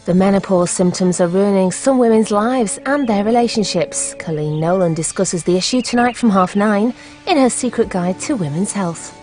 The menopause symptoms are ruining some women's lives and their relationships. Colleen Nolan discusses the issue tonight from 9:30 in her secret guide to women's health.